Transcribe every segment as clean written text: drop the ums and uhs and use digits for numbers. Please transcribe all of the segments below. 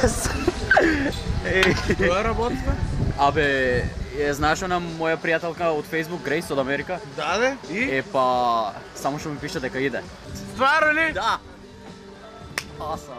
Која работите? Абе, знаеш она моја пријателка од Facebook, Грейс од Америка? Да, и? Па, само што ми пише дека иде. Стварно ли? Да. Awesome.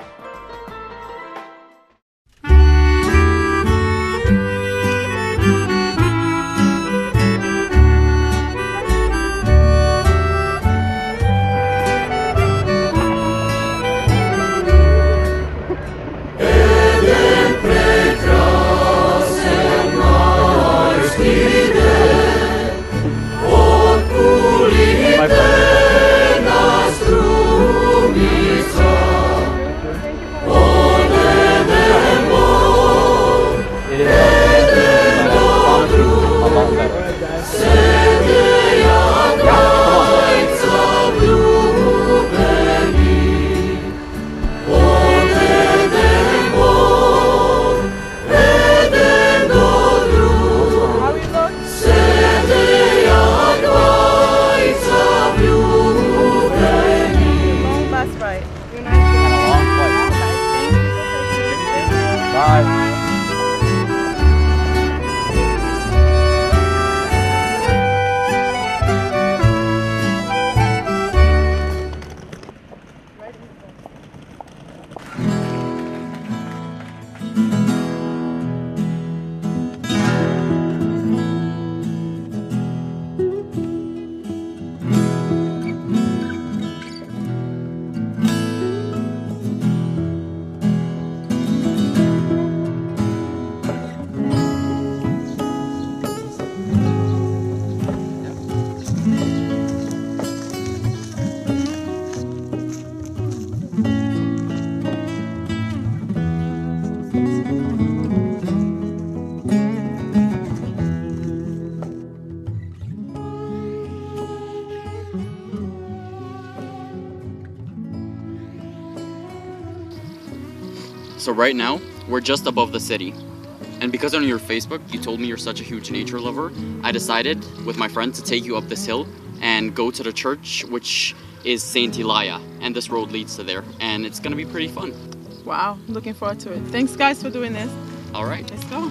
So right now, we're just above the city. And because on your Facebook, you told me you're such a huge nature lover, I decided with my friend to take you up this hill and go to the church, which is Saint Elia. And this road leads to there. And it's gonna be pretty fun. Wow, looking forward to it. Thanks guys for doing this. All right. Let's go.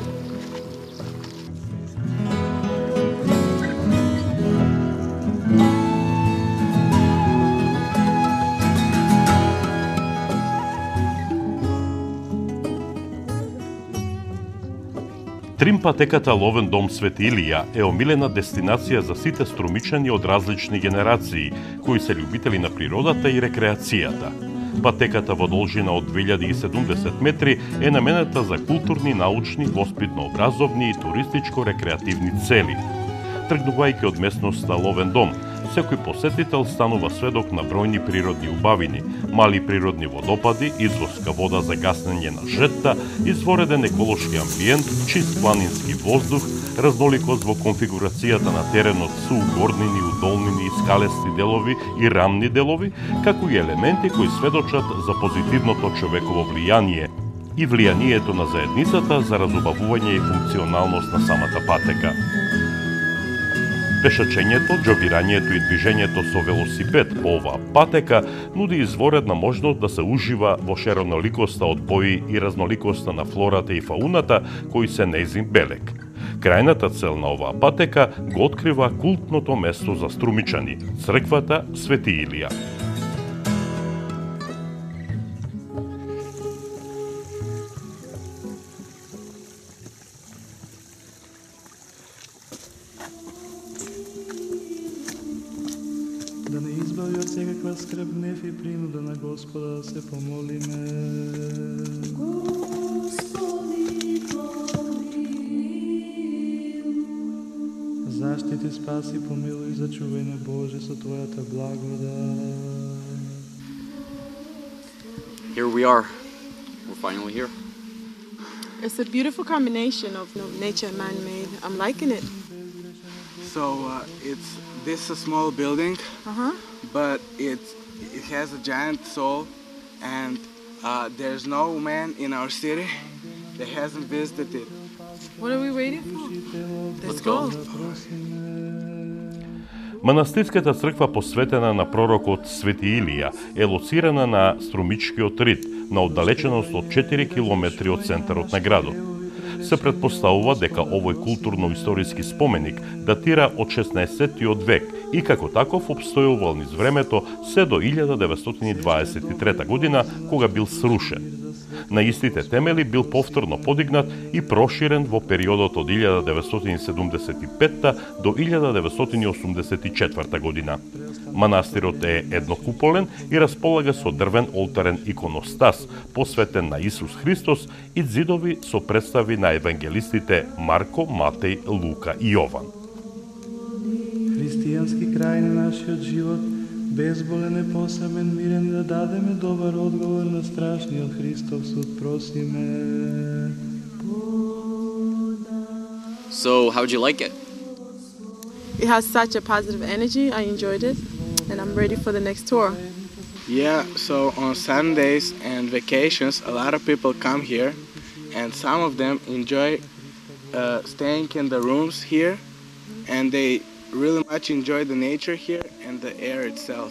Трим патеката Ловен дом Свети Илија е омилена дестинација за сите струмичани од различни генерации, кои се љубители на природата и рекреацијата. Патеката во должина од 2070 метри е наменета за културни, научни, воспитно-образовни и туристичко-рекреативни цели. Тргнувајќи од местноста Ловен дом, секој посетител станува сведок на бројни природни убавини, мали природни водопади, изворска вода за гаснење на жетта, извореден еколошки амбиент, чист планински воздух, разноликост во конфигурацијата на теренот со угорнини, удолнини, скалести делови и рамни делови, како и елементи кои сведочат за позитивното човеково влијание и влијанието на заедницата за разубавување и функционалност на самата патека. Пешачењето, џогирањето и движењето со велосипед по оваа патека нуди изворедна можност да се ужива во широколикоста од бои и разноликоста на флората и фауната кои се нејзин белег. Крајната цел на оваа патека го открива култното место за струмичани – црквата Свети Илија. Да не избави од секаква скрб, неф и принуда на Господа да се помолиме. Господи, помилуј. Заштити, спаси, помилуј, зачувај на Боже со Твојата благодат. Here we are. We're finally here. It's a beautiful combination of nature and man-made. I'm liking it. So it's this a small building, but it has a giant soul, and there's no man in our city that hasn't visited it. What are we waiting for? Let's go. Манастирската црква посветена на пророкот Свети Илија е лоцирана на Струмичкиот рид, на оддалеченост од 4 километри од центарот на градот. Се претпоставува дека овој културно-историски споменик датира од 16 век и како таков обстојувал низ времето се до 1923 година, кога бил срушен. На истите темели бил повторно подигнат и проширен во периодот од 1975 до 1984 година. Манастирот е еднокуполен и располага со дрвен олтарен иконостас, посветен на Исус Христос и ѕидови со представи на евангелистите Марко, Матеј, Лука и Јован. Христијански крај на нашиот живот, безболен, непосамен, мирен, да дадеме добар одговор на страшниот Христов суд, просиме. So, how'd you like it? It has such a positive energy. I enjoyed it, and I'm ready for the next tour. Yeah, so on Sundays and vacations, a lot of people come here, and some of them enjoy staying in the rooms here, and they really much enjoy the nature here and the air itself.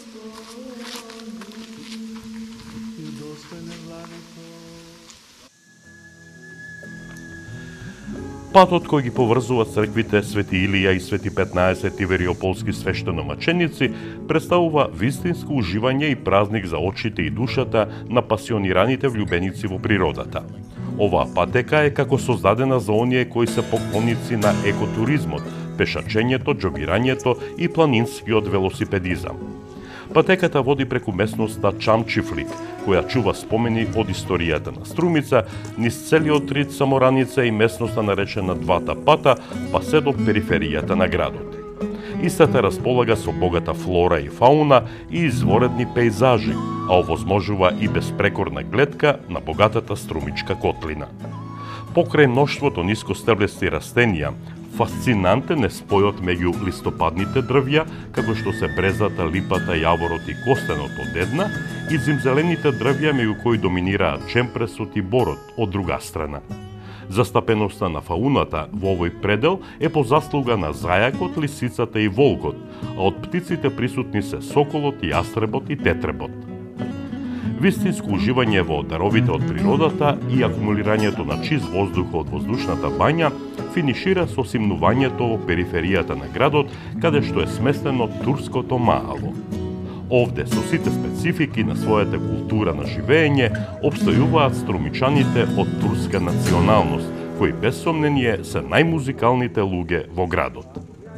Патот кој ги поврзува црквите Свети Илија и Свети 15 Ивериополски свештеномаченици представува вистинско уживање и празник за очите и душата на пасионираните влюбеници во природата. Оваа патека е како создадена за оние кои се поклоници на екотуризмот, пешачењето, џогирањето и планинскиот велосипедизам. Патеката води преку местноста Чамчифлик, која чува спомени од историјата на Струмица, низ целиот рид Самораница и местноста наречена Двата пата, па се до периферијата на градот. Истата располага со богата флора и фауна и изворедни пейзажи, а овозможува и безпрекорна гледка на богатата Струмичка котлина. Покрај мноштвото нискостеблести растенија, фасцинантен е спојот меѓу листопадните дрвја, како што се брезата, липата, јаворот и костенот од една, и зимзелените дрвја меѓу кои доминираат чемпресот и борот од друга страна. Застапеноста на фауната во овој предел е по заслуга на зајакот, лисицата и волкот, а од птиците присутни се соколот, јастребот и тетребот. Вистинско уживање во даровите од природата и акумулирањето на чист воздух од воздушната бања финишира со симнувањето во периферијата на градот, каде што е сместено турското маало. Овде, со сите специфики на својата култура на живење, обстојуваат струмичаните од турска националност, кои без сомнение се најмузикалните луѓе во градот.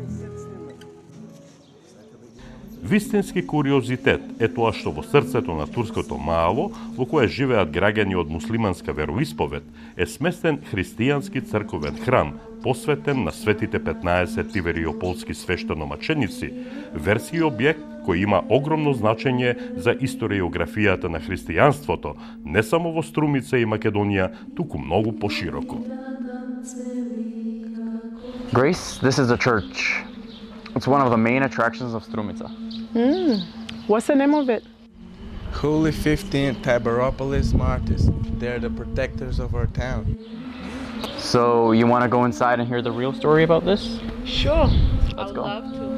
Вистински куриозитет е тоа што во срцето на турското маало, во кое живеат граѓани од муслиманска вероисповед, е сместен христијански црковен храм, посветен на светите 15 ивериополски свештеномаченици, верски објект кој има огромно значење за историографијата на христијанството, не само во Струмица и Македонија, туку многу пошироко. Grace, this is the church. It's one of the main attractions of Strumica. What's the name of it? Holy 15 Tiberopolis martyrs. They're the protectors of our town. So you want to go inside and hear the real story about this? Sure. Let's go. Love to.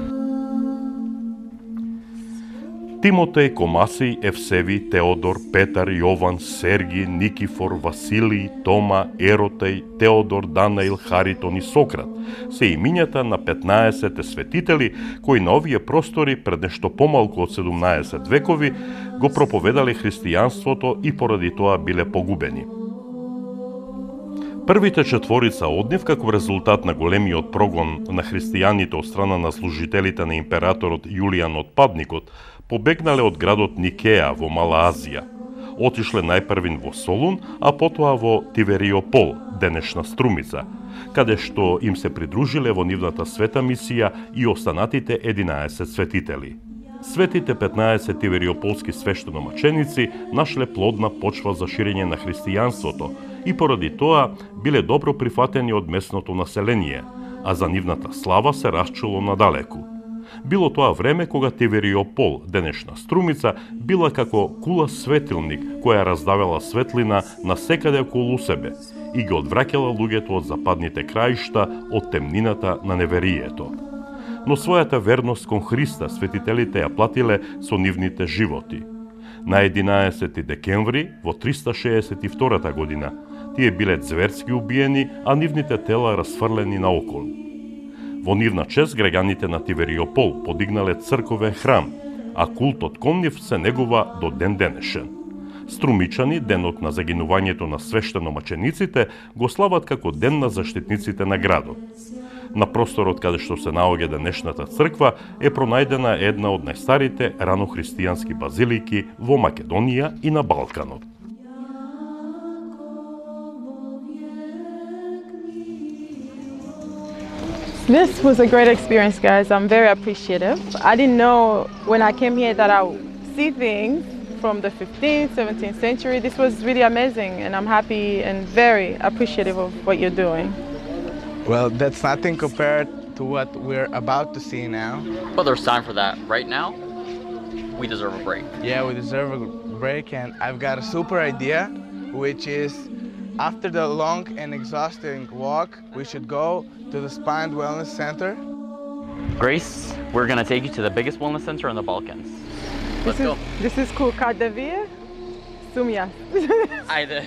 Тимотеј, Комасий, Евсеви, Теодор, Петар, Јован, Серги, Никифор, Василий, Тома, Еротеј, Теодор, Данаил, Харитон и Сократ се имињата на 15 светители кои на овие простори пред нешто помалку од 17 векови го проповедале христијанството и поради тоа биле погубени. Првите четворица од нив, како резултат на големиот прогон на христијаните од страна на служителите на императорот Јулијан Отпадникот, побегнале од градот Никеја во Мала Азија. Отишле најпрвин во Солун, а потоа во Тивериопол, денешна Струмица, каде што им се придружиле во нивната света мисија и останатите 11 светители. Светите 15 тивериополски свештеномаченици нашле плодна почва за ширење на христијанството и поради тоа биле добро прифатени од местното население, а за нивната слава се расчуло надалеку. Било тоа време кога Тивериопол, денешна Струмица, била како кула светилник која раздавала светлина на секаде околу себе и ги одвраќала луѓето од западните краишта од темнината на неверието. Но својата верност кон Христа светителите ја платиле со нивните животи. На 11. декември во 362 година тие биле зверски убиени, а нивните тела расфрлени наоколу. Во нивна чест граѓаните на Тивериопол подигнале црковен храм, а култот кон нив се негува до ден денешен. Струмичани денот на загинувањето на свештеномачениците го слават како ден на заштитниците на градот. На просторот каде што се наоѓа денешната црква е пронајдена една од најстарите ранохристијански базилики во Македонија и на Балканот. This was a great experience, guys. I'm very appreciative. I didn't know when I came here that I would see things from the 15th, 17th century. This was really amazing, and I'm happy and very appreciative of what you're doing. Well, that's nothing compared to what we're about to see now. But there's time for that. Right now, we deserve a break. Yeah, we deserve a break, and I've got a super idea, which is after the long and exhausting walk, we should go to the Spa and Wellness Center. Grace, we're gonna take you to the biggest wellness center in the Balkans. Let's go. This is cool. Kardavir, Sumia. Ajde.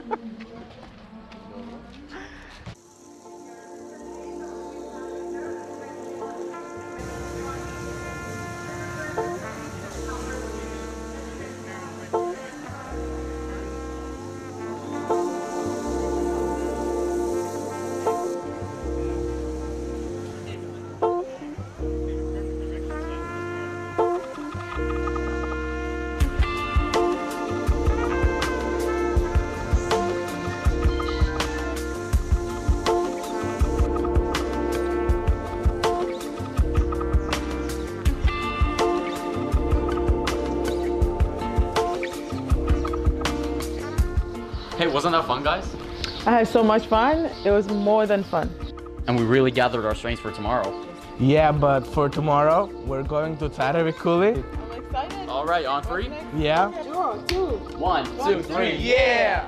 Hey, wasn't that fun, guys? I had so much fun. It was more than fun. And we really gathered our strength for tomorrow. Yeah, but for tomorrow, we're going to Tsarevi Kuli. I'm excited. All right, on three? Yeah? 1, 2, 3. Yeah!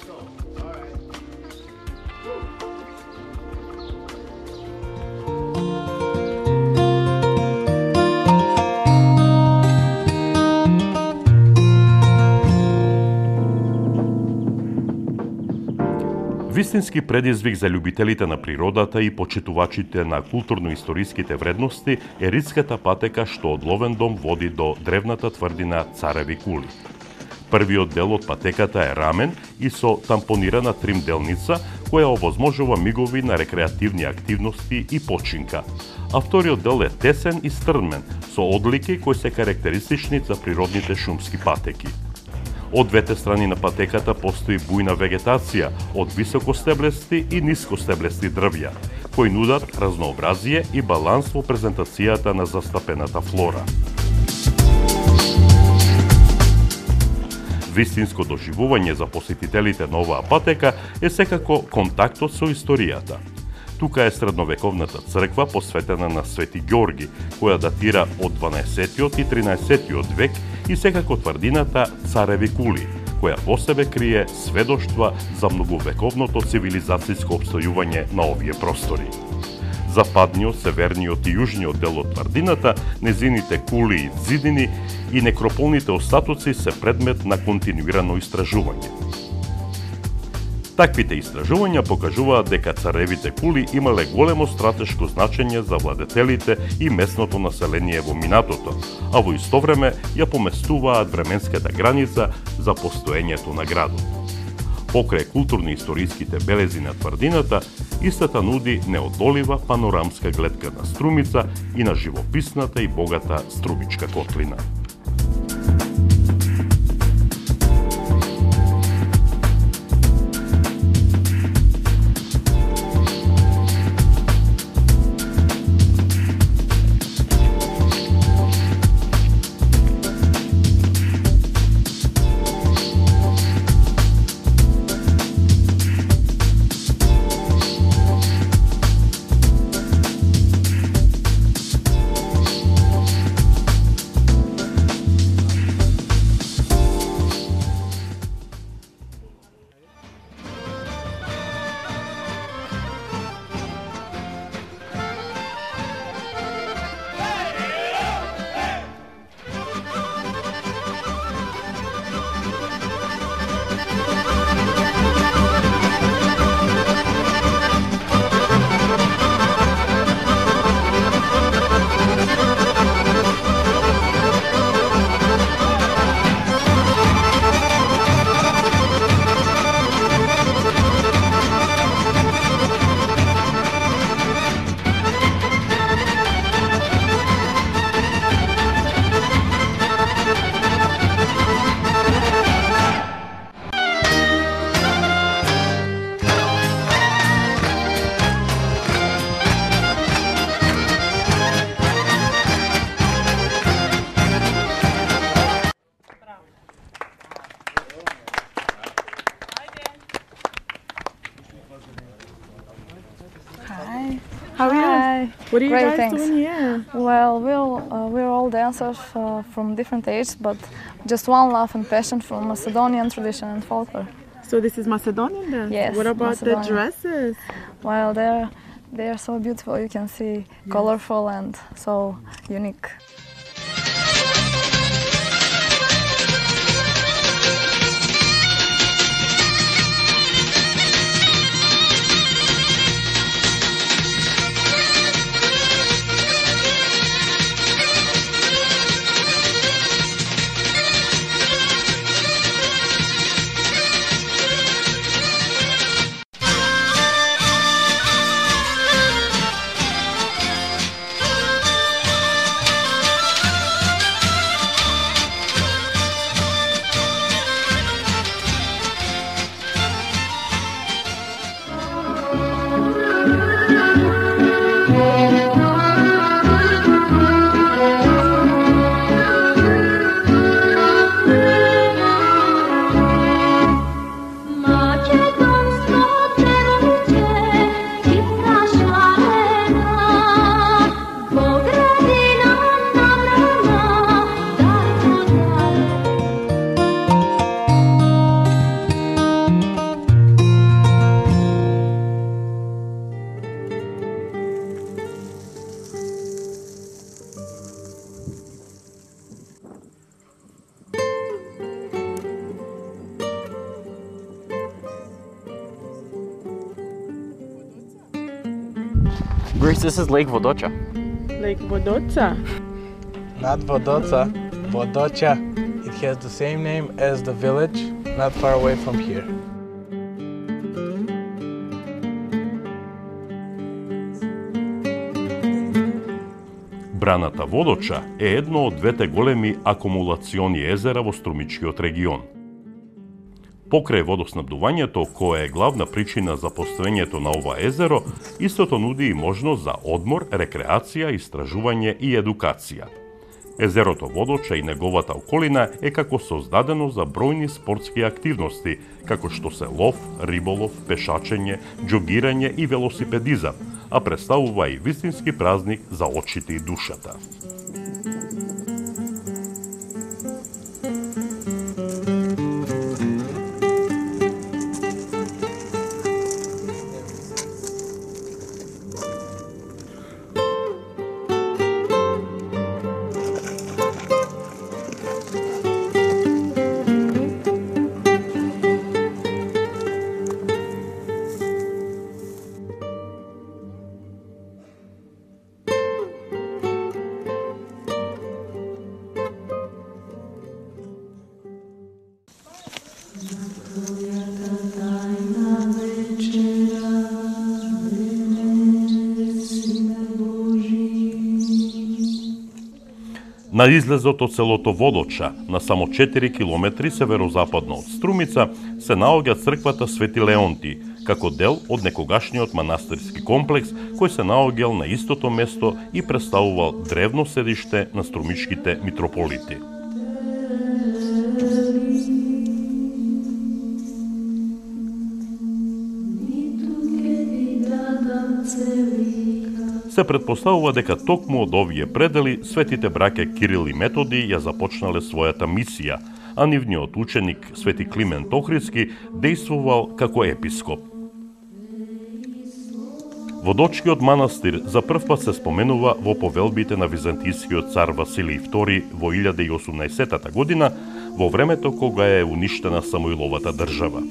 Вистински предизвик за љубителите на природата и почитувачите на културно-историските вредности е ридската патека што од Ловендом води до древната тврдина Цареви Кули. Првиот дел од патеката е рамен и со тампонирана тримделница која овозможува мигови на рекреативни активности и починка. А вториот дел е тесен и стрмен со одлики кои се карактеристични за природните шумски патеки. Од двете страни на патеката постои бујна вегетација од високостеблести и нискостеблести дрвја, кои нудат разнообразие и баланс во презентацијата на застапената флора. Вистинско доживување за посетителите на оваа патека е секако контактот со историјата. Тука е средновековната црква посветена на Свети Ѓорги, која датира од 12 и 13 век и секако тврдината Цареви Кули, која во себе крие сведоштва за многовековното цивилизацијско опстојување на овие простори. Западниот, северниот и јужниот дел од тврдината, незините кули и зидини и некрополните остатоци се предмет на континуирано истражување. Таквите истражувања покажуваат дека царевите кули имале големо стратешко значење за владетелите и местното население во минатото, а во исто време ја поместуваат временската граница за постоењето на градот. Покрај културно-историските белези на тврдината, истата нуди неодолива панорамска гледка на Струмица и на живописната и богата Струмичка котлина. How are you? Hi. What are you Great, guys thanks. doing here? Well, we're all dancers from different ages, but just one love and passion for Macedonian tradition and folklore. So this is Macedonian dance? Yes, What about the Macedonian. dresses? Well, they are so beautiful. You can see colorful and so unique. Grace, this is Lake Vodocha. Lake Vodoca. Not Vodoca, Vodocha. It has the same name as the village, not far away from here. Браната Водоча е едно од двете големи акумулациони езера во струмичкиот регион. Покрај водоснабдувањето, кое е главна причина за постоењето на ова езеро, истото нуди и можност за одмор, рекреација, истражување и едукација. Езерото Водоча и неговата околина е како создадено за бројни спортски активности, како што се лов, риболов, пешачење, џогирање и велосипедизам, а представува и вистински празник за очите и душата. На излезот од селото Водоча, на само 4 километри северозападно од Струмица, се наоѓа црквата Свети Леонти, како дел од некогашниот манастирски комплекс кој се наоѓал на истото место и представувал древно седиште на струмичките митрополити. Се предпоставува дека токму од овие предели светите браќа Кирил и Методи ја започнале својата мисија, а нивниот ученик Свети Климент Охридски дејствувал како епископ. Водочкиот манастир за прв пат се споменува во повелбите на византискиот цар Василий II во 1018 година, во времето кога е уништена Самуиловата држава.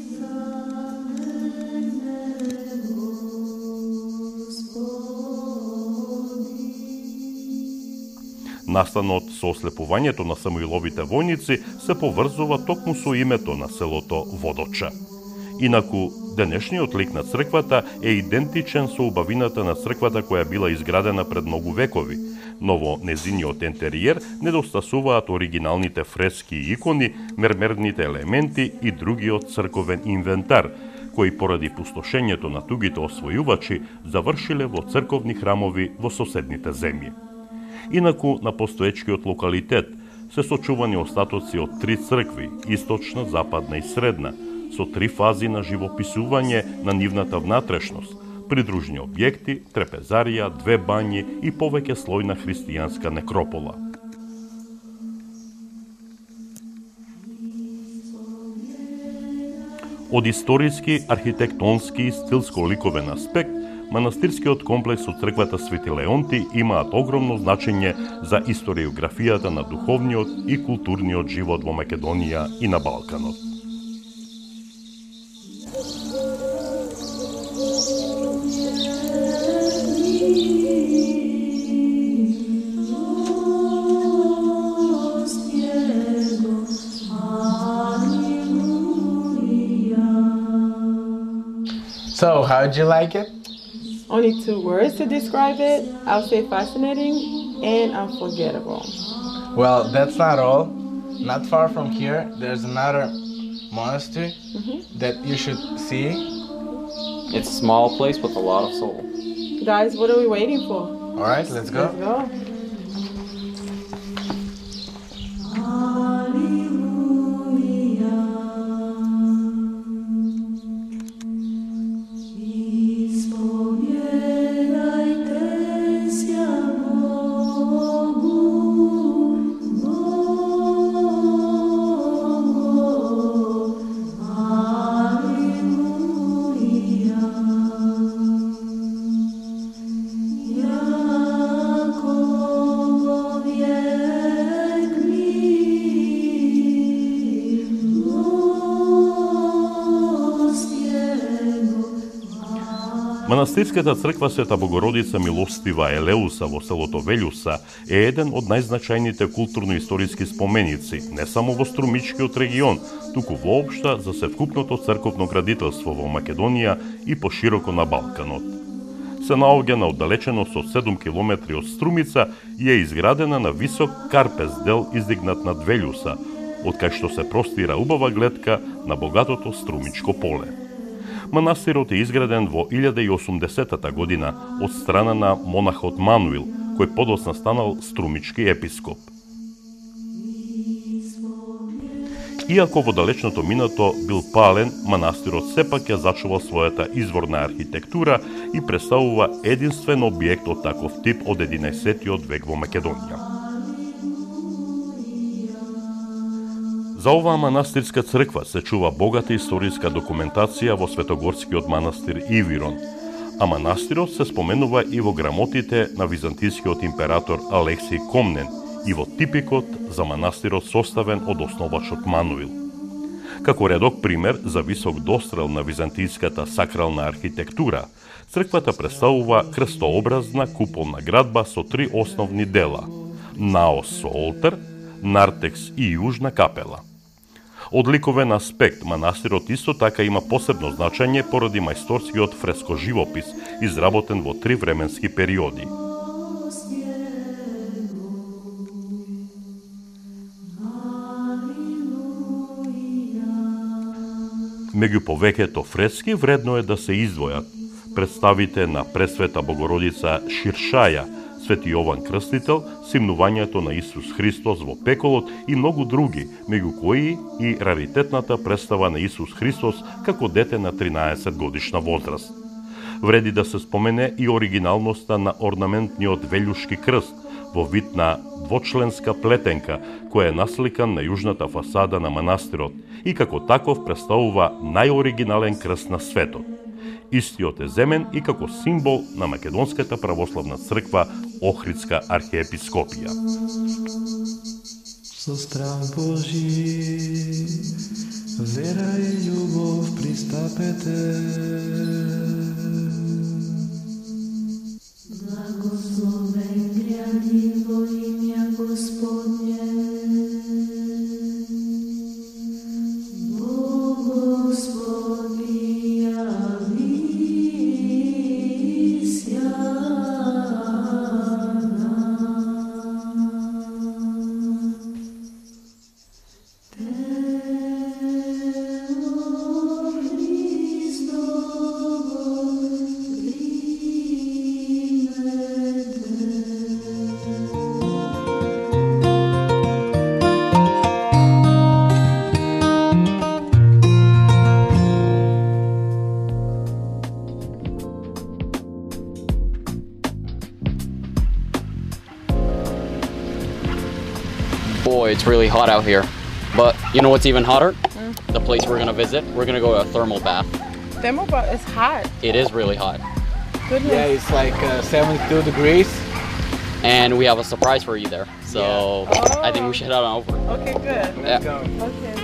Настанот со ослепувањето на Самуиловите војници се поврзува токму со името на селото Водоча. Инаку, денешниот лик на црквата е идентичен со убавината на црквата која била изградена пред многу векови, но во незиниот ентериер недостасуваат оригиналните фрески и икони, мермерните елементи и другиот црковен инвентар, кои поради пустошењето на тугите освојувачи завршиле во црковни храмови во соседните земји. Инаку, на постоечкиот локалитет се сочувани остатоци од 3 цркви, источна, западна и средна, со 3 фази на живописување на нивната внатрешност, придружни објекти, трапезарија, 2 бањи и повеќе слојна христијанска некропола. Од историски, архитектонски и стилско-ликовен аспект, манастирскиот комплекс од црквата Свети Леонти имаат огромно значење за историографијата на духовниот и културниот живот во Македонија и на Балканот. So, how'd you like it? Only 2 words to describe it. I'll say fascinating and unforgettable. Well, that's not all. Not far from here, there's another monastery that you should see. It's a small place with a lot of soul. Guys, what are we waiting for? All right, let's go. Let's go. Манастирската црква Света Богородица Милостива Елеуса во селото Велјуса е еден од најзначајните културно-историски споменици, не само во Струмичкиот регион, туку воопшто за севкупното црковно градителство во Македонија и пошироко на Балканот. Се наоѓа на оддалеченост од 7 километри од Струмица и е изградена на висок карпез дел издигнат над Велјуса, од кај што се простира убава гледка на богатото Струмичко поле. Манастирот е изграден во 1080 година од страна на монахот Мануил, кој подоцна станал струмички епископ. Иако во далечното минато бил пален, манастирот сепак ја зачувал својата изворна архитектура и представува единствен објект од таков тип од 11 век во Македонија. За оваа манастирска црква се чува богата историска документација во Светогорскиот манастир Ивирон, а манастирот се споменува и во грамотите на византискиот император Алексиј Комнен и во типикот за манастирот составен од основачот Мануил. Како редок пример за висок дострел на византиската сакрална архитектура, црквата представува крстообразна куполна градба со 3 основни дела – наос со олтар, нартекс и јужна капела. Од ликовен аспект, манастирот исто така има посебно значење поради мајсторскиот фрескоживопис, изработен во 3 временски периоди. Меѓу повеќето фрески вредно е да се издвојат представите на Пресвета Богородица Ширшаја, Свети Јован Крстител, симнувањето на Исус Христос во пеколот и многу други, меѓу кои и раритетната представа на Исус Христос како дете на 13 годишна возраст. Вреди да се спомене и оригиналноста на орнаментниот велјушки крст во вид на двочленска плетенка, која е насликан на јужната фасада на манастирот и како таков представува најоригинален крст на светот. Истиот е земен и како символ на Македонската православна црква Охридска архиепископија. Со страх Божи, вера и љубов пристапете. Благословен грядин во имја Господње. boy, it's really hot out here. But you know what's even hotter? The place we're gonna visit. We're gonna go to a thermal bath. Thermal bath is hot. It is really hot. Goodness. Yeah, it's like 72 degrees. And we have a surprise for you there. So Yeah. I think we should head on over. Okay, good. Yeah. Go. Okay.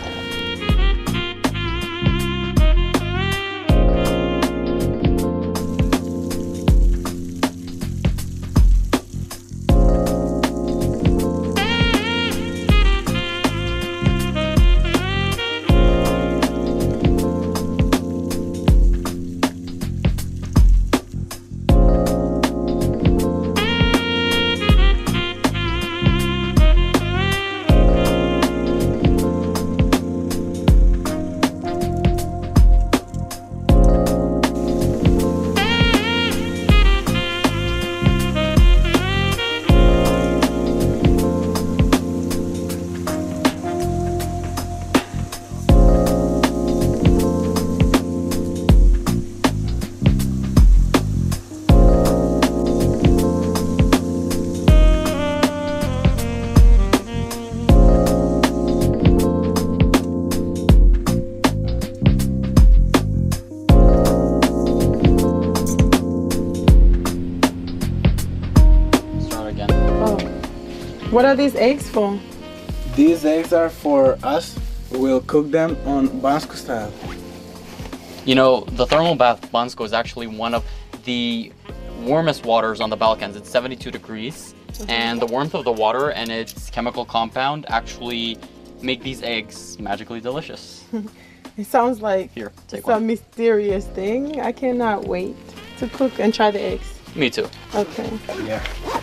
Start again. Oh. What are these eggs for? These eggs are for us. We'll cook them on Bansko style. You know, the thermal bath Bansko is actually one of the warmest waters on the Balkans. It's 72 degrees. And the warmth of the water and its chemical compound actually make these eggs magically delicious. It sounds like Here, take it's a one. mysterious thing. I cannot wait to cook and try the eggs. Me too. Okay. Yeah.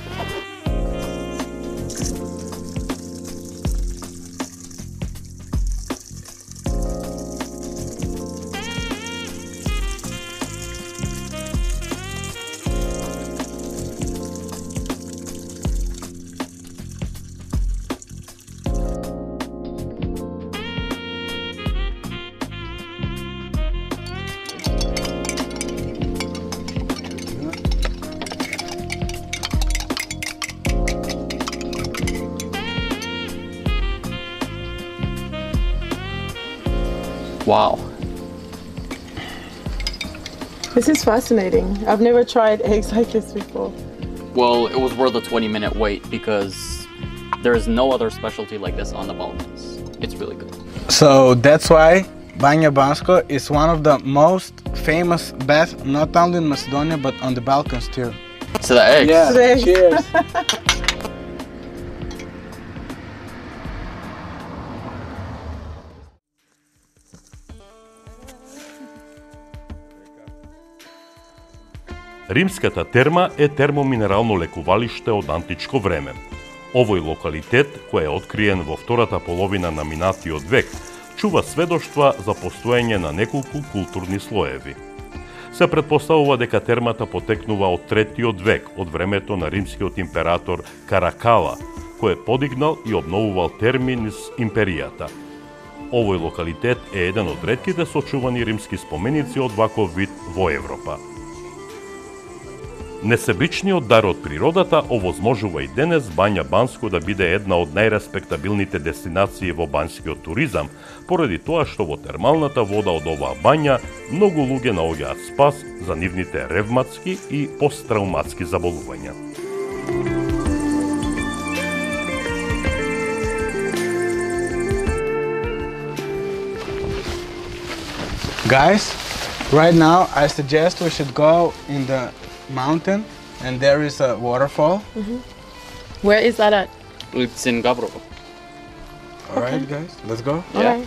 Wow. This is fascinating. I've never tried eggs like this before. Well, it was worth a 20-minute wait because there is no other specialty like this on the Balkans. It's really good. So that's why Banja Bansko is one of the most famous baths, not only in Macedonia but on the Balkans too. So the eggs. Yeah. The eggs. Cheers. Римската терма е термоминерално лекувалиште од античко време. Овој локалитет, кој е откриен во втората половина на минатиот век, чува сведоштва за постоење на неколку културни слоеви. Се претпоставува дека термата потекнува од 3-тиот век, од времето на римскиот император Каракала, кој е подигнал и обновувал терми низ империјата. Овој локалитет е еден од ретките сочувани римски споменици од ваков вид во Европа. Несебичниот дар од природата овозможува и денес Бanja Bansko да биде една од најреспектабилните дестинации во банјскиот туризам, поради тоа што во термалната вода од оваа бања многу луѓе наоѓаат спас за нивните ревматски и посттрауматски заболувања. Guys, right now I suggest we should go in the mountain and there is a waterfall. Where is that at? It's in Gabrovo. Alright guys, let's go. Yeah. Alright.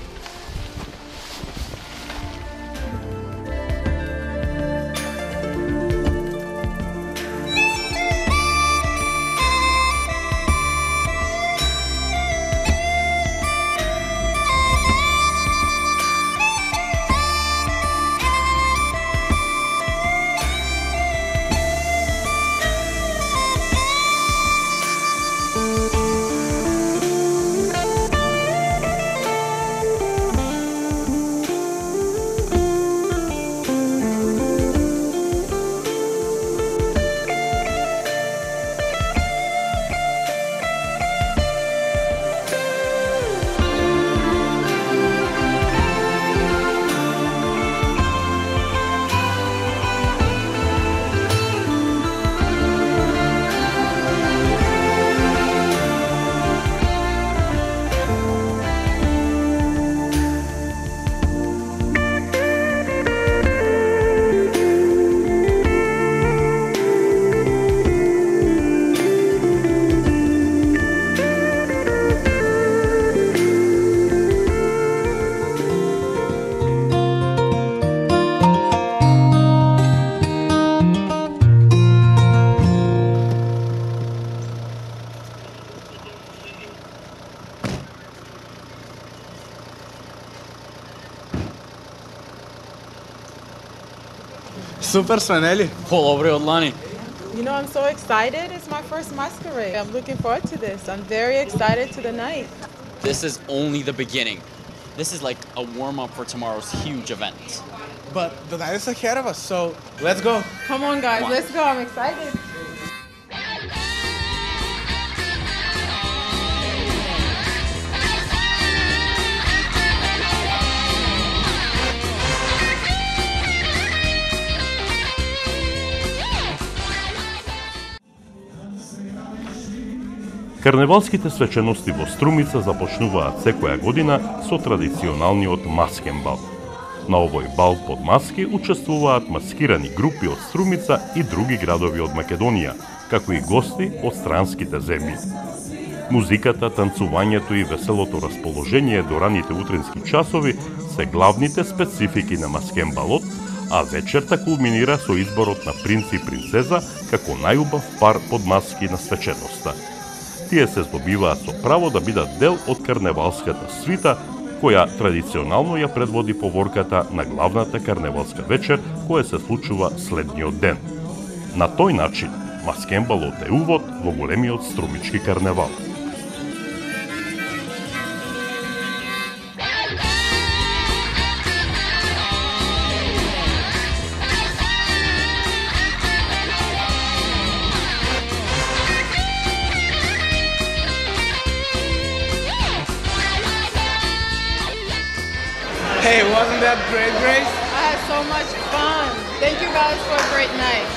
Супер сме, нели? По-добре од лани. You know, I'm so excited. It's my first masquerade. I'm looking forward to this. I'm very excited to the night. This is only the beginning. This is like a warm-up for tomorrow's huge event. But the night is ahead of us, so let's go. Come on, guys. Let's go. I'm excited. Карневалските свечености во Струмица започнуваат секоја година со традиционалниот маскен бал. На овој бал под маски учествуваат маскирани групи од Струмица и други градови од Македонија, како и гости од странските земји. Музиката, танцувањето и веселото расположение до раните утрински часови се главните специфики на маскен балот, а вечерта кулминира со изборот на принц и принцеза како најубав пар под маски на свеченоста. Тие се здобиваат со право да бидат дел од карневалската свита, која традиционално ја предводи поворката на главната карневалска вечер, која се случува следниот ден. На тој начин, маскен балот е увод во големиот струмички карневал. Hey, wasn't that great, Grace? I had so much fun. Thank you guys for a great night.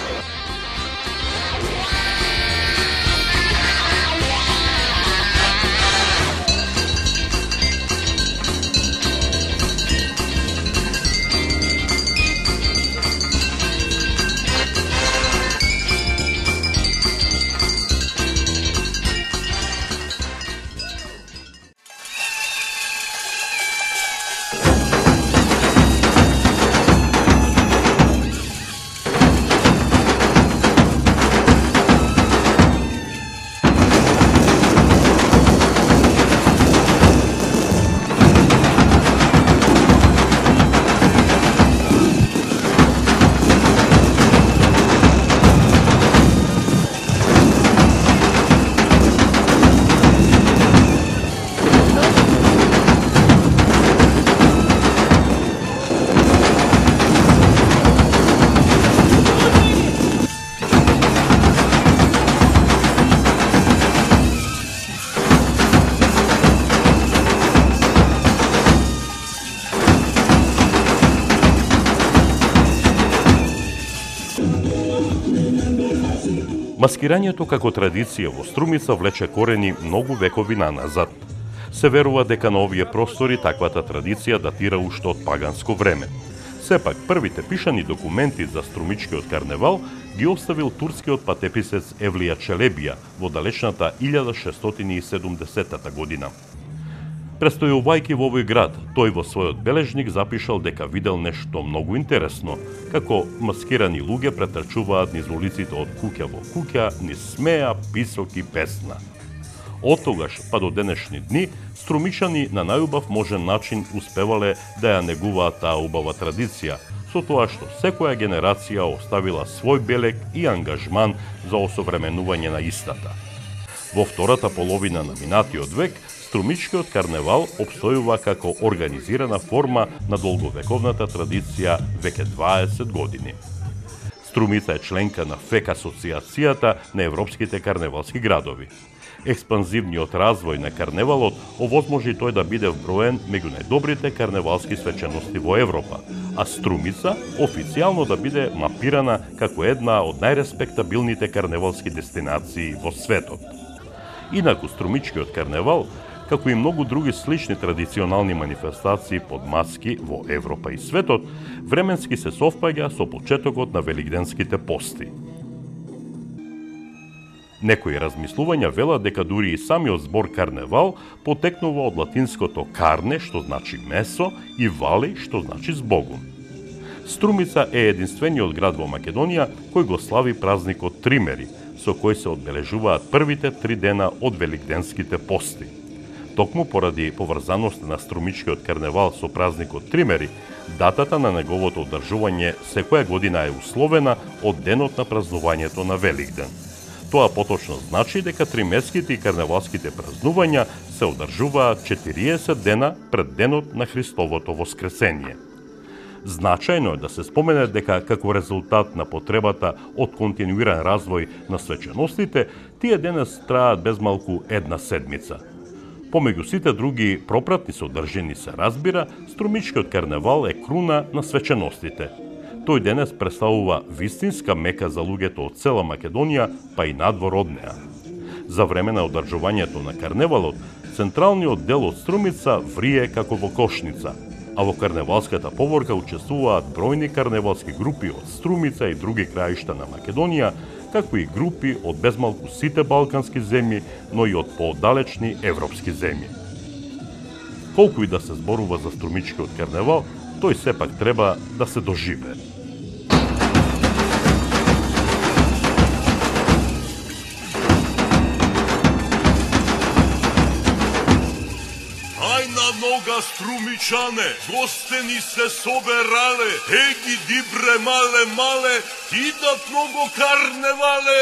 Маскирањето како традиција во Струмица влече корени многу векови наназад. Се верува дека на овие простори таквата традиција датира уште од паганско време. Сепак, првите пишани документи за струмичкиот карневал ги оставил турскиот патеписец Евлија Челебија во далечната 1670 година. Престојувајќи во овој град, тој во својот бележник запишал дека видел нешто многу интересно, како маскирани луѓе претрчуваат низ улиците од куќа во куќа, низ смеа, писок и песна. Од тогаш па до денешни дни, струмичани на најубав можен начин успевале да ја негуваат таа убава традиција, со тоа што секоја генерација оставила свој белег и ангажман за осовременување на истата. Во втората половина на минатиот век, струмичкиот карневал опстојува како организирана форма на долговековната традиција веќе 20 години. Струмица е членка на ФЕК асоциацијата на европските карневалски градови. Експанзивниот развој на карневалот овозможи тој да биде вброен меѓу најдобрите карневалски свечености во Европа, а Струмица официјално да биде мапирана како една од најреспектабилните карневалски дестинации во светот. Инаку струмичкиот карневал, како и многу други слични традиционални манифестации под маски во Европа и светот, временски се совпаѓа со почетокот на великденските пости. Некои размислувања велат дека дури и самиот збор карневал потекнува од латинското carne, што значи месо, и vale, што значи збогун. Струмица е единствениот град во Македонија кој го слави празникот Тримери, со кој се одбележуваат првите 3 дена од великденските пости. Токму поради поврзаноста на струмичкиот карневал со празникот Тримери, Датата на неговото одржување секоја година е условена од денот на празнувањето на Великден. Тоа поточно значи дека тримеските и карневалските празнувања се одржуваат 40 дена пред денот на Христовото воскресение. Значајно е да се спомене дека како резултат на потребата од континуиран развој на свеченостите, тие денес траат безмалку една седмица. Помеѓу сите други пропратни содржини се разбира, Струмичкиот карневал е круна на свеченостите. Тој денес представува вистинска мека за луѓето од цела Македонија, па и надвор од неа. За време на одржувањето на карневалот, централниот дел од Струмица врие како во кошница, а во карневалската поворка учествуваат бројни карневалски групи од Струмица и други краишта на Македонија, како и групи од безмалку сите балкански земји, но и од поодалечни европски земји. Колку и да се зборува за Струмичкиот карневал, тој сепак треба да се доживее. Нога Струмичане, гостени се соберале, еги дибре мале мале, идат много карневале,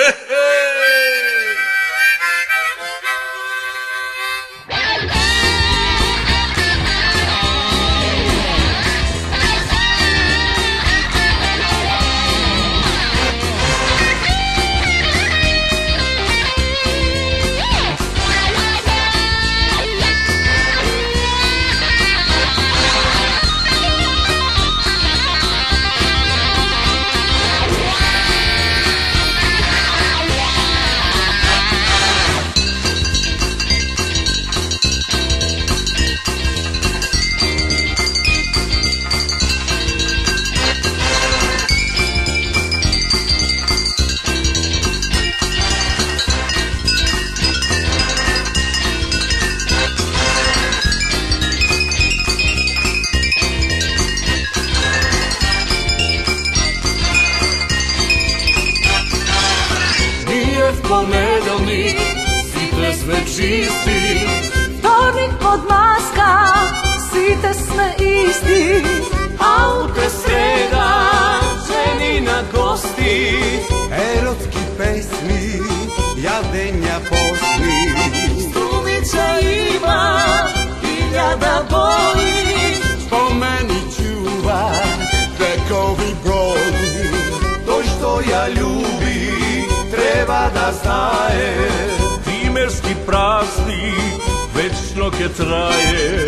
понеделник, сите сме чисти. Вторник под маска, сите сме исти. А утре среда, жени на гости. Еротски песни, јадења посни. Струмича има 1000 бои. Спомени чува векови брои. Тој што ја љуби треба да знае, Тимерски празник вечно ке трае.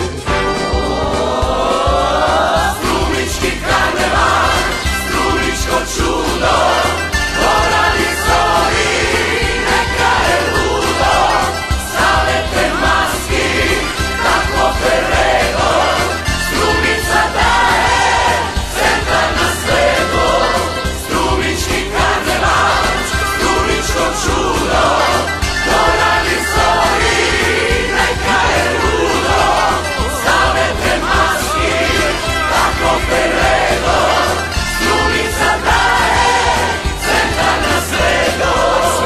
Струмички карневал, струмичко чудо, горали зори, нека е лудо, ставете маски, таков е редот, Струмица дае, центар на светот, Струмички карневал, чудо, горали зори, нека е лудо, ставете маски, таков е редот, Струмица дае, центар на светот.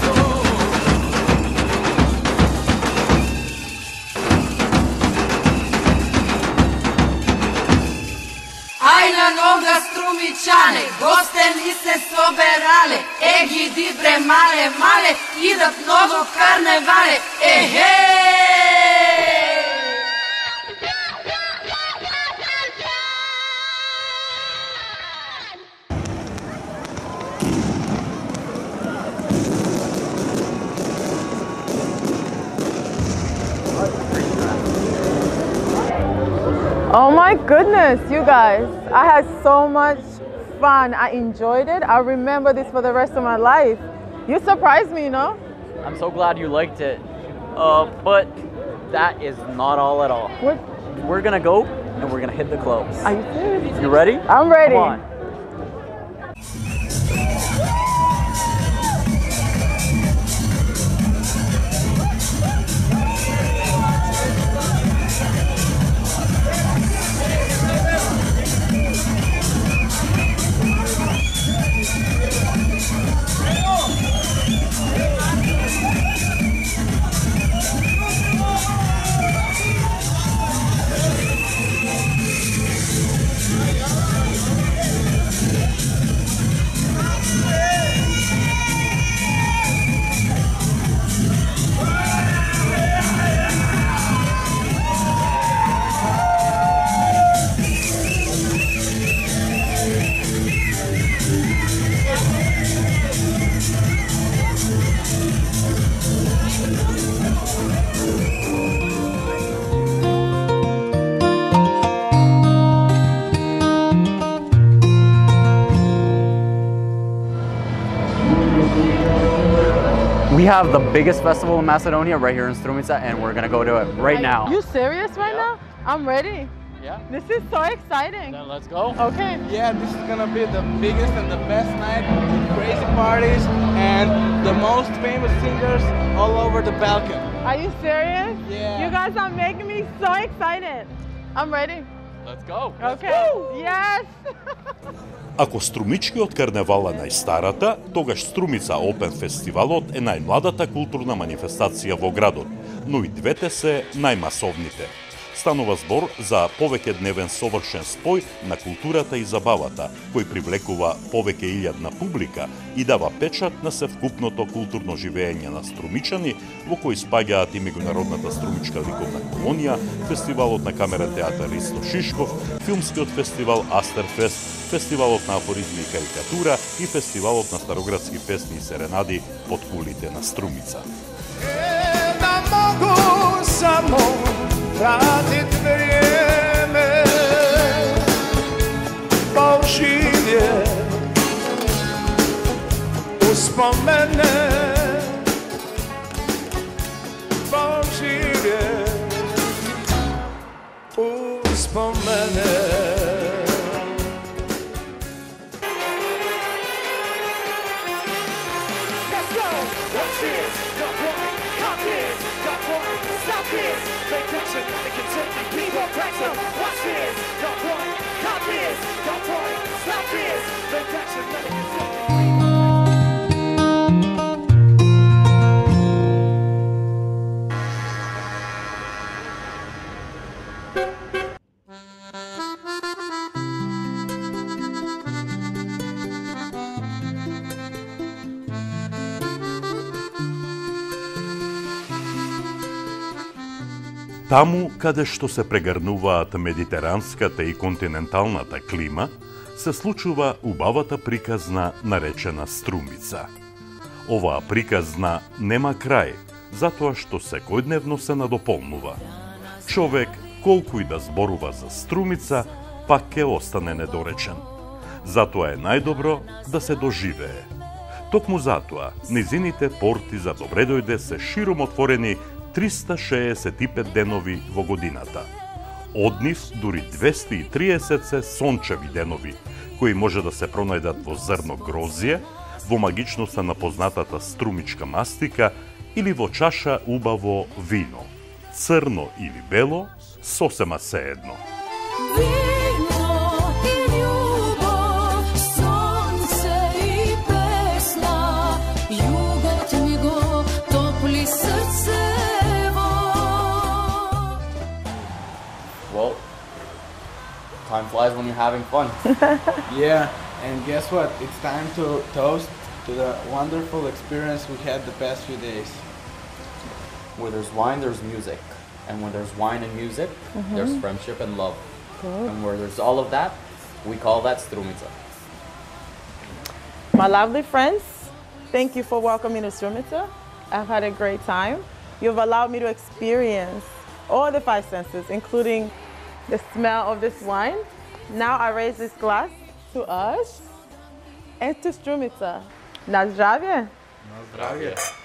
Ај на нога Струмичане, гостени се соберале, еги дибре мале мале, идат много карневале, ехе! Oh my goodness, you guys. I had so much fun. I enjoyed it. I'll remember this for the rest of my life. You surprised me, you know? I'm so glad you liked it. But that is not all at all. What? We're gonna go and we're gonna hit the clubs. Are you serious? You ready? I'm ready. Come on. We have the biggest festival in Macedonia right here in Strumica, and we're gonna go to it right now. You serious right now? I'm ready. Yeah. This is so exciting. Then let's go. Okay. Yeah, this is gonna be the biggest and the best night with crazy parties and the most famous singers all over the Balkan. Are you serious? Yeah. You guys are making me so excited. I'm ready. Let's go. Okay. Yes. Ако Струмичкиот карневал е најстарата, тогаш Струмица Опен фестивалот е најмладата културна манифестација во градот, но и двете се најмасовните. Станува збор за повеќе дневен совршен спој на културата и забавата, кој привлекува повеќе илјадна публика и дава печат на севкупното културно живење на струмичани, во кој спаѓаат и меѓународната струмичка ликовна колонија, фестивалот на камерен театар Ристо Шишков, филмскиот фестивал Астерфест, фестивалот на афоризми и карикатура и фестивалот на староградски песни и серенади под кулите на Струмица. Vratit vrijeme, poživje uspomene, poživje uspomene. Let's go! What's this? Got one, got this, got one, stop this. Make action, make it simply people pressure. Watch this, got one, got this, got one, stop this. Make action, make it simply. Таму каде што се прегрнуваат медитеранската и континенталната клима, се случува убавата приказна наречена Струмица. Оваа приказна нема крај, затоа што секојдневно се надополнува. Човек, колку и да зборува за Струмица, пак ќе остане недоречен. Затоа е најдобро да се доживее. Токму затоа, низините порти за добредојде се широм отворени 365 денови во годината. Од нив дури 230 се сончеви денови, кои може да се пронајдат во зрно грозје, во магичноста на познатата струмичка мастика или во чаша убаво вино. Црно или бело, сосема сеедно. Well, time flies when you're having fun. Yeah, and guess what? It's time to toast to the wonderful experience we had the past few days. Where there's wine, there's music. And when there's wine and music, there's friendship and love. Good. And where there's all of that, we call that Strumica. My lovely friends, thank you for welcoming me to Strumica. I've had a great time. You've allowed me to experience all the five senses, including the smell of this wine. Now I raise this glass to us and to Strumica. Na zdravje! Na zdravje!